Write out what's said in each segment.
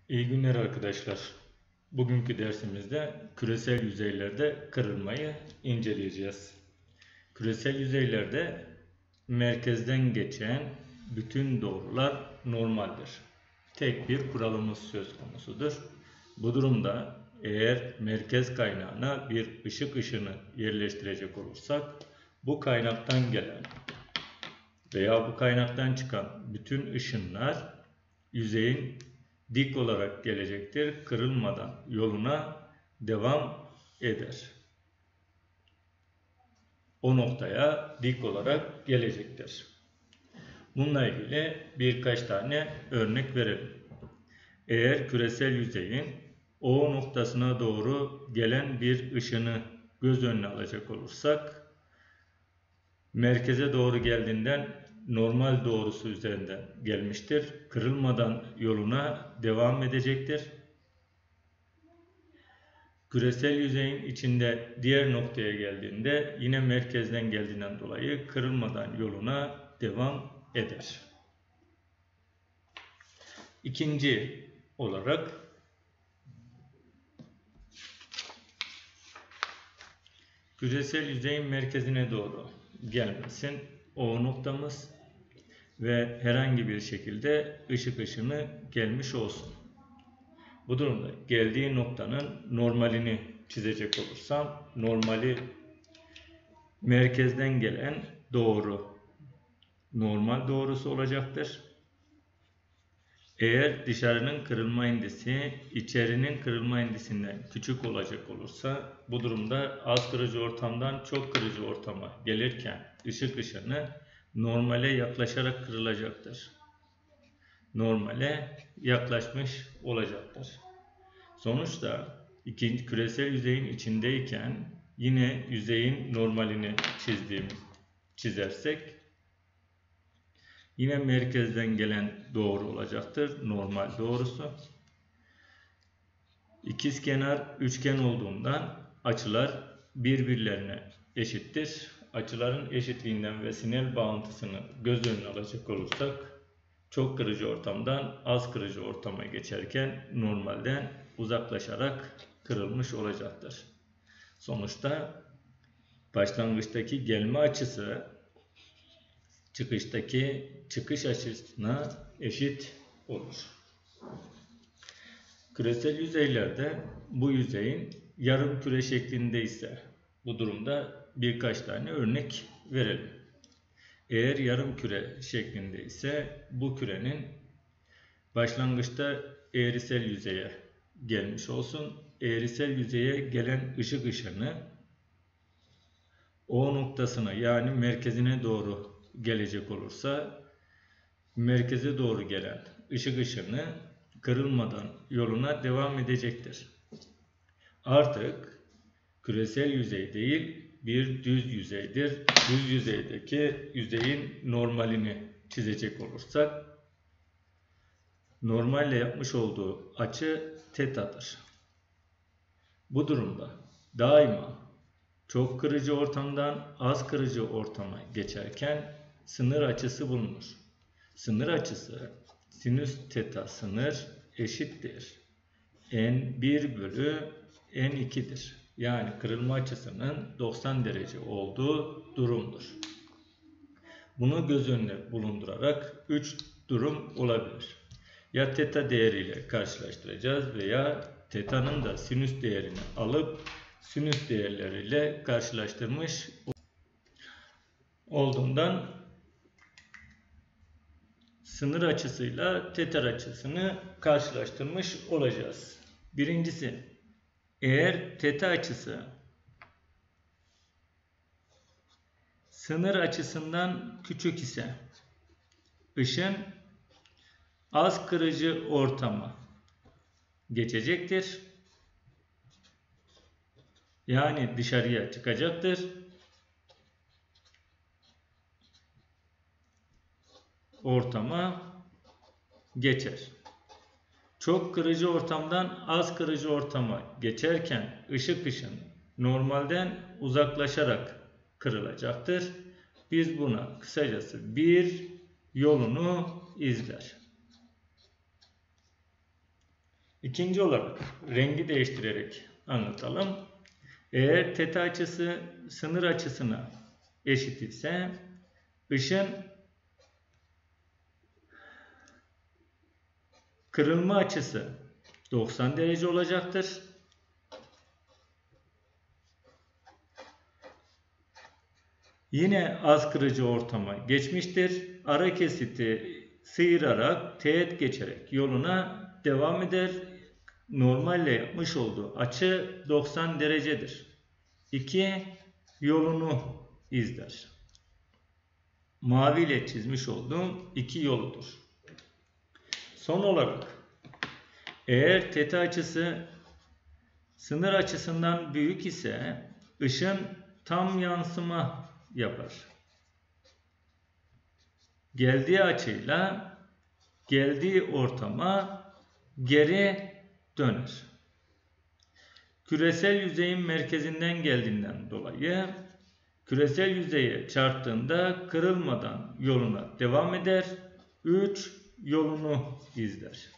İyi günler arkadaşlar. Bugünkü dersimizde küresel yüzeylerde kırılmayı inceleyeceğiz. Küresel yüzeylerde merkezden geçen bütün doğrular normaldir. Tek bir kuralımız söz konusudur. Bu durumda eğer merkez kaynağına bir ışık ışını yerleştirecek olursak bu kaynaktan gelen veya bu kaynaktan çıkan bütün ışınlar yüzeyin dik olarak gelecektir. Kırılmadan yoluna devam eder. O noktaya dik olarak gelecektir. Bununla ilgili birkaç tane örnek verelim. Eğer küresel yüzeyin O noktasına doğru gelen bir ışını göz önüne alacak olursak, merkeze doğru geldiğinden normal doğrusu üzerinden gelmiştir. Kırılmadan yoluna devam edecektir. Küresel yüzeyin içinde diğer noktaya geldiğinde yine merkezden geldiğinden dolayı kırılmadan yoluna devam eder. İkinci olarak küresel yüzeyin merkezine doğru gelmesin O noktamız ve herhangi bir şekilde ışık ışını gelmiş olsun. Bu durumda geldiği noktanın normalini çizecek olursam, normali merkezden gelen doğru normal doğrusu olacaktır. Eğer dışarının kırılma indisi içerinin kırılma indisinden küçük olacak olursa, bu durumda az kırıcı ortamdan çok kırıcı ortama gelirken ışık ışını normale yaklaşarak kırılacaktır. Normale yaklaşmış olacaktır. Sonuçta ikinci küresel yüzeyin içindeyken yine yüzeyin normalini çizersek yine merkezden gelen doğru olacaktır. Normal doğrusu. İkizkenar üçgen olduğundan açılar birbirlerine eşittir. Açıların eşitliğinden ve Snell bağıntısını göz önüne alacak olursak, çok kırıcı ortamdan az kırıcı ortama geçerken normalden uzaklaşarak kırılmış olacaktır. Sonuçta başlangıçtaki gelme açısı çıkıştaki çıkış açısına eşit olur. Küresel yüzeylerde bu yüzeyin yarım küre şeklinde ise bu durumda birkaç tane örnek verelim. Eğer yarım küre şeklinde ise bu kürenin başlangıçta eğrisel yüzeye gelmiş olsun. Eğrisel yüzeye gelen ışık ışını O noktasına yani merkezine doğru gelecek olursa, merkeze doğru gelen ışık ışını kırılmadan yoluna devam edecektir. Artık küresel yüzey değil bir düz yüzeydir. Düz yüzeydeki yüzeyin normalini çizecek olursak, normalle yapmış olduğu açı tetadır. Bu durumda daima çok kırıcı ortamdan az kırıcı ortama geçerken sınır açısı bulunur. Sınır açısı sinüs teta sınır eşittir n1 bölü n2'dir. Yani kırılma açısının 90 derece olduğu durumdur. Bunu göz önüne bulundurarak 3 durum olabilir. Ya teta değeriyle karşılaştıracağız veya teta'nın da sinüs değerini alıp sinüs değerleriyle karşılaştırmış olduğundan sınır açısıyla teta açısını karşılaştırmış olacağız. Birincisi, eğer teta açısı sınır açısından küçük ise ışın az kırıcı ortama geçecektir. Yani dışarıya çıkacaktır. Ortama geçer. Çok kırıcı ortamdan az kırıcı ortama geçerken ışık ışını normalden uzaklaşarak kırılacaktır. Biz buna kısacası bir yolunu izler. İkinci olarak rengi değiştirerek anlatalım. Eğer teta açısı sınır açısına eşit ise ışın kırılma açısı 90 derece olacaktır. Yine az kırıcı ortama geçmiştir. Ara kesiti sıyırarak teğet geçerek yoluna devam eder. Normalle yapmış olduğu açı 90 derecedir. 2. Yolunu izler. Mavi ile çizmiş olduğum 2 yoludur. Son olarak eğer teta açısı sınır açısından büyük ise ışın tam yansıma yapar. Geldiği açıyla geldiği ortama geri döner. Küresel yüzeyin merkezinden geldiğinden dolayı küresel yüzeye çarptığında kırılmadan yoluna devam eder. 3. Yolunu izler.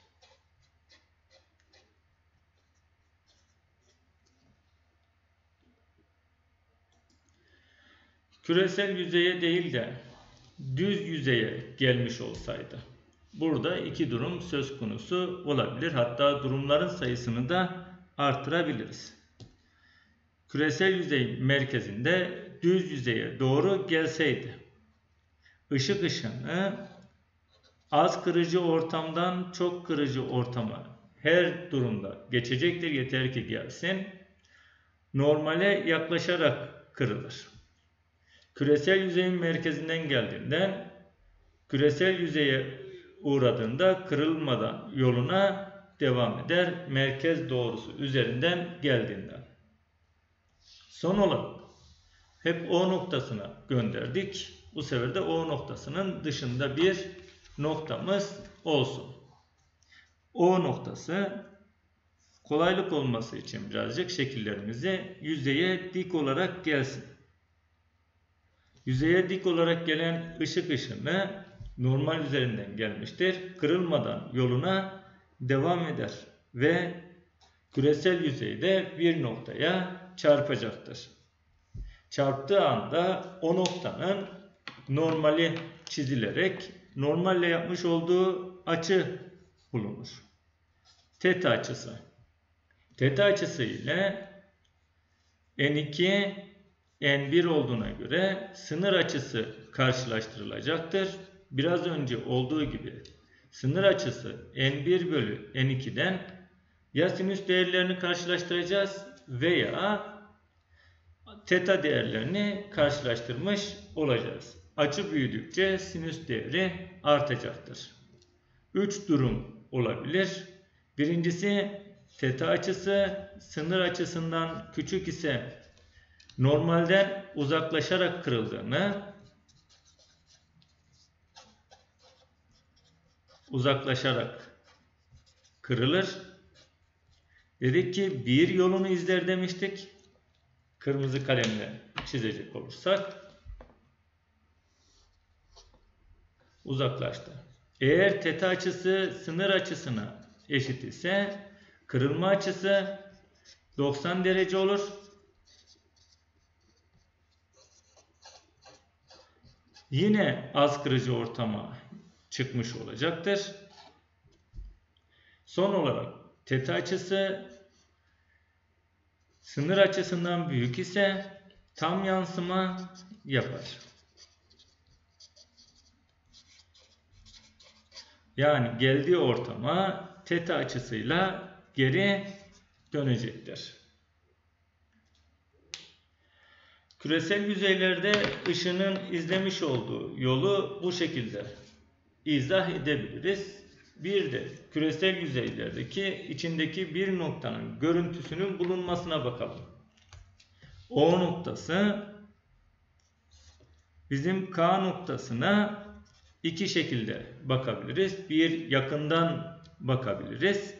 Küresel yüzeye değil de düz yüzeye gelmiş olsaydı, burada 2 durum söz konusu olabilir. Hatta durumların sayısını da artırabiliriz. Küresel yüzey merkezinde düz yüzeye doğru gelseydi, ışık ışını az kırıcı ortamdan çok kırıcı ortama her durumda geçecektir. Yeter ki gelsin. Normale yaklaşarak kırılır. Küresel yüzeyin merkezinden geldiğinden küresel yüzeye uğradığında kırılmadan yoluna devam eder. Merkez doğrusu üzerinden geldiğinden. Son olarak hep O noktasına gönderdik. Bu sefer de O noktasının dışında bir noktamız olsun. O noktası kolaylık olması için birazcık şekillerimizi yüzeye dik olarak gelsin. Yüzeye dik olarak gelen ışık ışını normal üzerinden gelmiştir. Kırılmadan yoluna devam eder ve küresel yüzeyde bir noktaya çarpacaktır. Çarptığı anda o noktanın normali çizilerek normalle yapmış olduğu açı bulunur. Teta açısı. Teta açısı ile N2 N1 olduğuna göre sınır açısı karşılaştırılacaktır. Biraz önce olduğu gibi sınır açısı N1 bölü N2'den ya sinüs değerlerini karşılaştıracağız veya teta değerlerini karşılaştırmış olacağız. Açı büyüdükçe sinüs değeri artacaktır. 3 durum olabilir. Birincisi teta açısı sınır açısından küçük ise normalden uzaklaşarak kırıldığını, uzaklaşarak kırılır. Dedik ki bir yolunu izler demiştik. Kırmızı kalemle çizecek olursak uzaklaştı. Eğer teta açısı sınır açısına eşit ise kırılma açısı 90 derece olur. Yine az kırıcı ortama çıkmış olacaktır. Son olarak teta açısı sınır açısından büyük ise tam yansıma yapar. Yani geldiği ortama teta açısıyla geri dönecektir. Küresel yüzeylerde ışının izlemiş olduğu yolu bu şekilde izah edebiliriz. Bir de küresel yüzeylerdeki içindeki bir noktanın görüntüsünün bulunmasına bakalım. O noktası bizim K noktasına iki şekilde bakabiliriz. Bir, yakından bakabiliriz.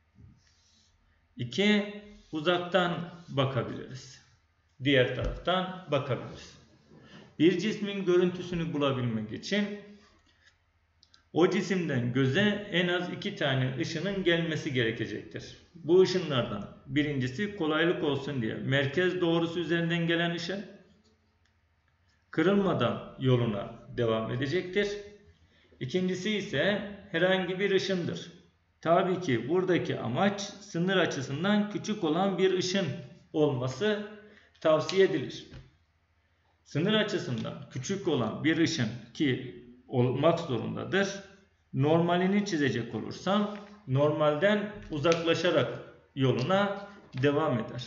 İki, uzaktan bakabiliriz. Diğer taraftan bakabiliriz. Bir cismin görüntüsünü bulabilmek için O cisimden göze en az 2 tane ışının gelmesi gerekecektir. Bu ışınlardan birincisi kolaylık olsun diye merkez doğrusu üzerinden gelen ışın kırılmadan yoluna devam edecektir. İkincisi ise herhangi bir ışındır. Tabii ki buradaki amaç sınır açısından küçük olan bir ışın olması tavsiye edilir. Sınır açısından küçük olan bir ışın ki olmak zorundadır. Normalini çizecek olursam normalden uzaklaşarak yoluna devam eder.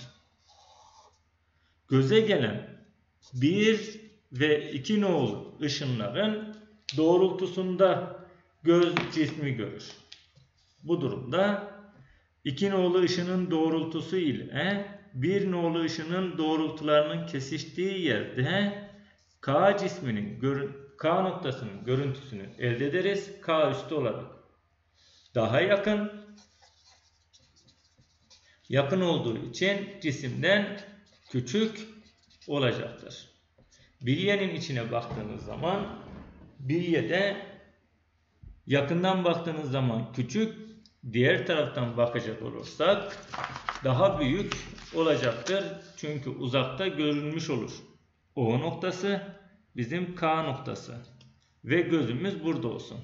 Göze gelen 1 ve 2 nolu ışınların doğrultusunda göz cismi görür. Bu durumda 2 nolu ışının doğrultusu ile 1 nolu ışının doğrultularının kesiştiği yerde K cisminin K noktasının görüntüsünü elde ederiz. K üstü olarak. Daha yakın olduğu için cisimden küçük olacaktır. Bilyenin içine baktığınız zaman bilyede yakından baktığınız zaman küçük, diğer taraftan bakacak olursak daha büyük olacaktır. Çünkü uzakta görülmüş olur. O noktası bizim K noktası ve gözümüz burada olsun.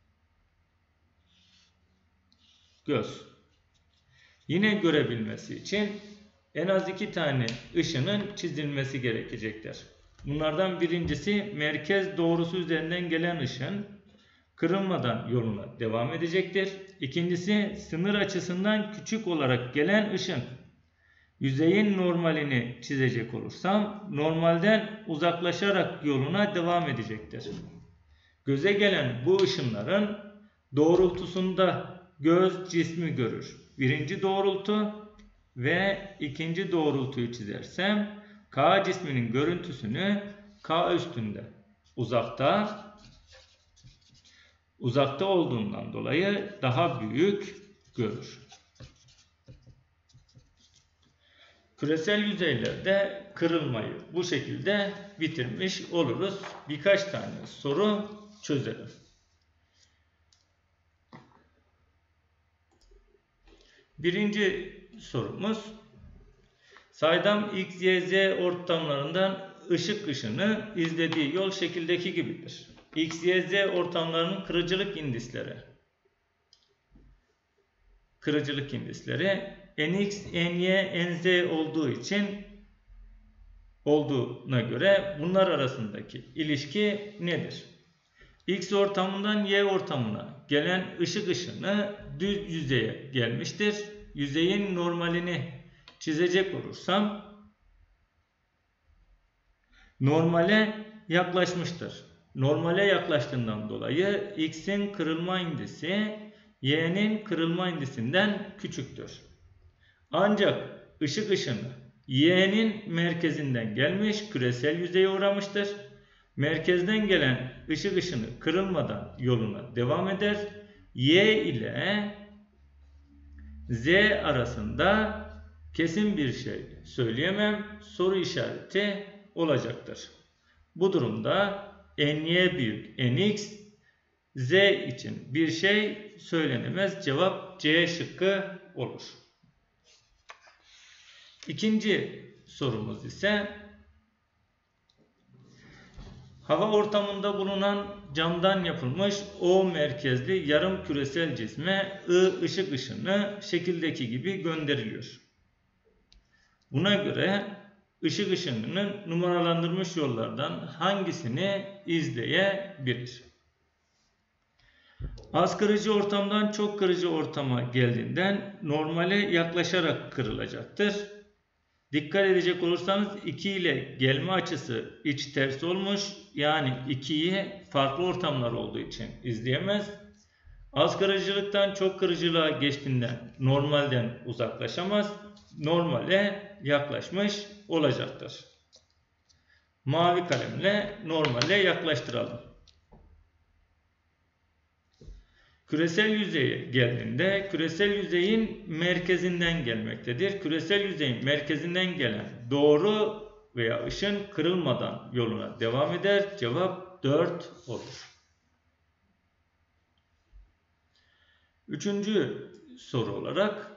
Göz. Yine görebilmesi için en az 2 tane ışının çizilmesi gerekecektir. Bunlardan birincisi merkez doğrusu üzerinden gelen ışın kırılmadan yoluna devam edecektir. İkincisi sınır açısından küçük olarak gelen ışın. Yüzeyin normalini çizecek olursam normalden uzaklaşarak yoluna devam edecektir. Göze gelen bu ışınların doğrultusunda göz cismi görür. Birinci doğrultu ve ikinci doğrultuyu çizersem K cisminin görüntüsünü K üstünde uzakta olduğundan dolayı daha büyük görür. Küresel yüzeylerde kırılmayı bu şekilde bitirmiş oluruz. Birkaç tane soru çözelim. Birinci sorumuz, saydam X, Y, Z ortamlarından ışık ışını izlediği yol şekildeki gibidir. X, Y, Z ortamlarının kırıcılık indisleri Nx, Ny, Nz olduğuna göre bunlar arasındaki ilişki nedir? X ortamından Y ortamına gelen ışık ışını düz yüzeye gelmiştir. Yüzeyin normalini çizecek olursam normale yaklaşmıştır. Normale yaklaştığından dolayı X'in kırılma indisi Y'nin kırılma indisinden küçüktür. Ancak ışık ışını Y'nin merkezinden gelmiş, küresel yüzeye uğramıştır. Merkezden gelen ışık ışını kırılmadan yoluna devam eder. Y ile Z arasında kesin bir şey söyleyemem. Soru işareti olacaktır. Bu durumda Ny büyük Nx, Z için bir şey söylenemez. Cevap C şıkkı olur. İkinci sorumuz ise hava ortamında bulunan camdan yapılmış O merkezli yarım küresel cisme I ışık ışını şekildeki gibi gönderiliyor. Buna göre ışık ışınının numaralandırılmış yollardan hangisini izleyebilir? Az kırıcı ortamdan çok kırıcı ortama geldiğinden normale yaklaşarak kırılacaktır. Dikkat edecek olursanız 2 ile gelme açısı iç ters olmuş. Yani 2'yi farklı ortamlar olduğu için izleyemez. Az kırıcılıktan çok kırıcılığa geçtiğinden normalden uzaklaşamaz. Normale yaklaşmış olacaktır. Mavi kalemle normale yaklaştıralım. Küresel yüzeye geldiğinde küresel yüzeyin merkezinden gelmektedir. Küresel yüzeyin merkezinden gelen doğru veya ışın kırılmadan yoluna devam eder. Cevap 4 olur. Üçüncü soru olarak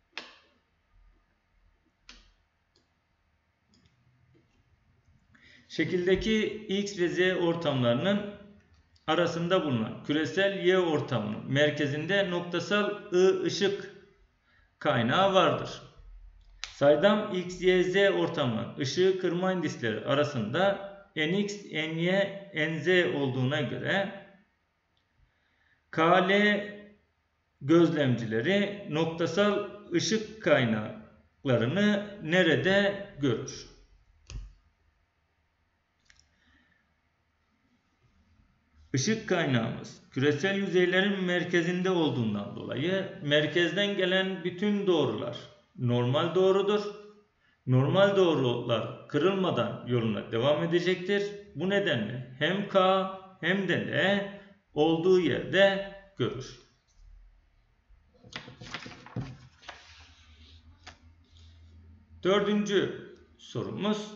şekildeki X ve Z ortamlarının arasında bulunan küresel Y ortamının merkezinde noktasal I ışık kaynağı vardır. Saydam X, Y, Z ortamının ışığı kırma indisleri arasında Nx, Ny, Nz olduğuna göre KL gözlemcileri noktasal ışık kaynaklarını nerede görür? Işık kaynağımız küresel yüzeylerin merkezinde olduğundan dolayı merkezden gelen bütün doğrular normal doğrudur. Normal doğrular kırılmadan yoluna devam edecektir. Bu nedenle hem K hem de L olduğu yerde görür. Dördüncü sorumuz.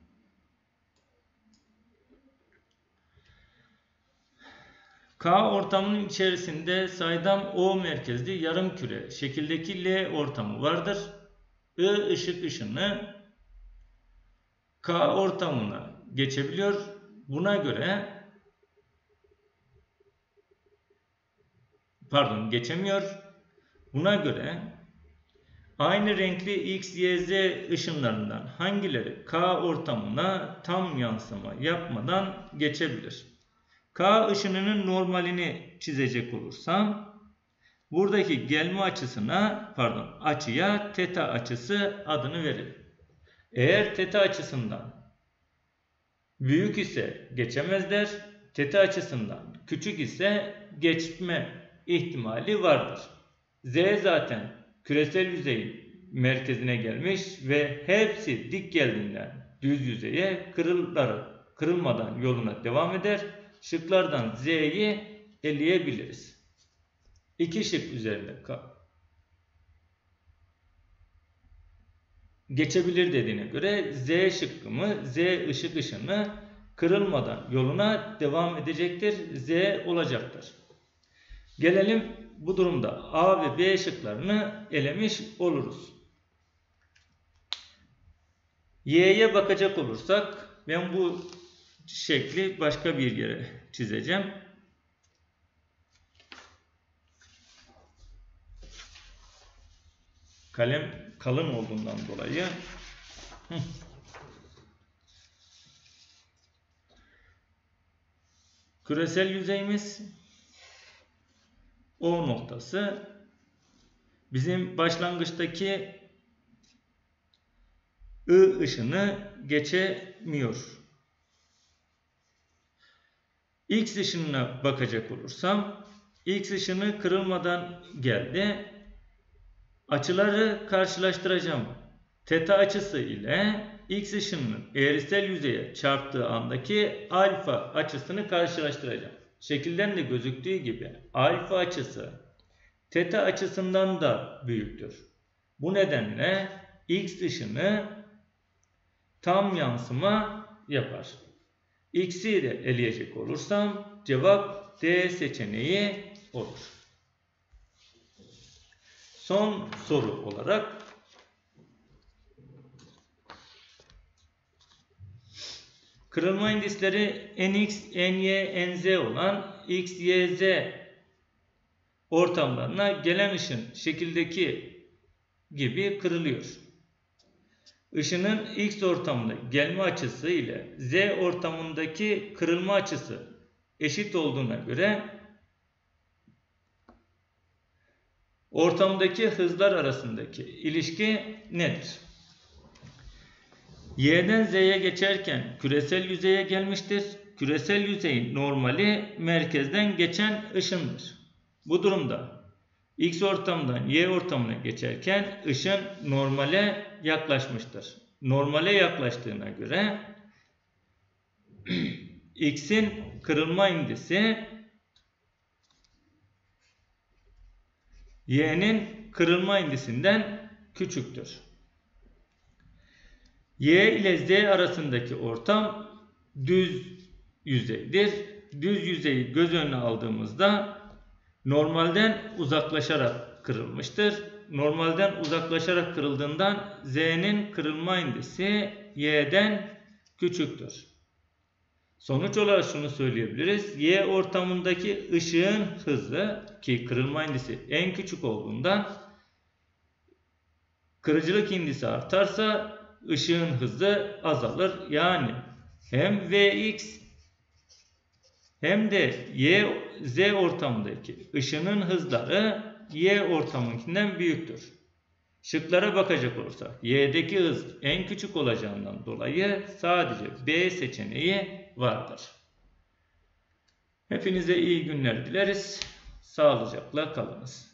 K ortamının içerisinde saydam O merkezli yarımküre şekildeki L ortamı vardır. I ışık ışını K ortamına geçebiliyor. Buna göre geçemiyor. Buna göre aynı renkli X, Y, Z ışınlarından hangileri K ortamına tam yansıma yapmadan geçebilir? K ışınının normalini çizecek olursam buradaki gelme açıya teta açısı adını verelim. Eğer teta açısından büyük ise geçemezler, teta açısından küçük ise geçme ihtimali vardır. Z zaten küresel yüzeyin merkezine gelmiş ve hepsi dik geldiğinden düz yüzeye kırılmadan yoluna devam eder. Şıklardan Z'yi eleyebiliriz. İki şık üzerinde geçebilir dediğine göre Z şıkkımı, Z ışık ışını kırılmadan yoluna devam edecektir. Z olacaktır. Gelelim bu durumda A ve B şıklarını elemiş oluruz. Y'ye bakacak olursak ben bu şekli başka bir yere çizeceğim. Kalem kalın olduğundan dolayı küresel yüzeyimiz O noktası bizim başlangıçtaki I ışını geçemiyor. X ışınına bakacak olursam X ışını kırılmadan geldi. Açıları karşılaştıracağım. Teta açısı ile X ışınının eğrisel yüzeye çarptığı andaki alfa açısını karşılaştıracağım. Şekilden de gözüktüğü gibi alfa açısı teta açısından da büyüktür. Bu nedenle X ışını tam yansıma yapar. X'i de eleyecek olursam cevap D seçeneği olur. Son soru olarak kırılma indisleri Nx, Ny, Nz olan X, Y, Z ortamlarına gelen ışın şekildeki gibi kırılıyor. Işının X ortamında gelme açısı ile Z ortamındaki kırılma açısı eşit olduğuna göre ortamdaki hızlar arasındaki ilişki nedir? Y'den Z'ye geçerken küresel yüzeye gelmiştir. Küresel yüzeyin normali merkezden geçen ışındır. Bu durumda X ortamdan Y ortamına geçerken ışın normale yaklaşmıştır. Normale yaklaştığına göre X'in kırılma indisi Y'nin kırılma indisinden küçüktür. Y ile Z arasındaki ortam düz yüzeydir. Düz yüzeyi göz önüne aldığımızda normalden uzaklaşarak kırılmıştır. Normalden uzaklaşarak kırıldığından Z'nin kırılma indisi Y'den küçüktür. Sonuç olarak şunu söyleyebiliriz. Y ortamındaki ışığın hızı, ki kırılma indisi en küçük olduğundan, kırıcılık indisi artarsa ışığın hızı azalır. Yani hem Vx hem de Z ortamındaki ışının hızları Y ortamınkinden büyüktür. Şıklara bakacak olursak Y'deki hız en küçük olacağından dolayı sadece B seçeneği vardır. Hepinize iyi günler dileriz. Sağlıcakla kalınız.